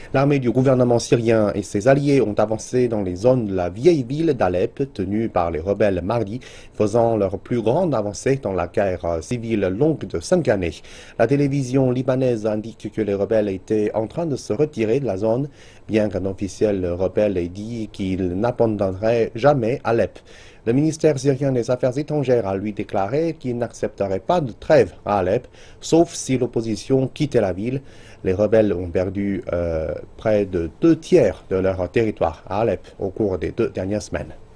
L'armée du gouvernement syrien et ses alliés ont avancé dans les zones de la vieille ville d'Alep, tenue par les rebelles mardi, faisant leur plus grande avancée dans la guerre civile longue de 5 années. La télévision libanaise indique que les rebelles étaient en train de se retirer de la zone, bien qu'un officiel rebelle ait dit qu'il n'abandonnerait jamais Alep. Le ministère syrien des Affaires étrangères a lui déclaré qu'il n'accepterait pas de trêve à Alep, sauf si l'opposition quittait la ville. Les rebelles ont perdu près de 2 tiers de leur territoire à Alep au cours des 2 dernières semaines.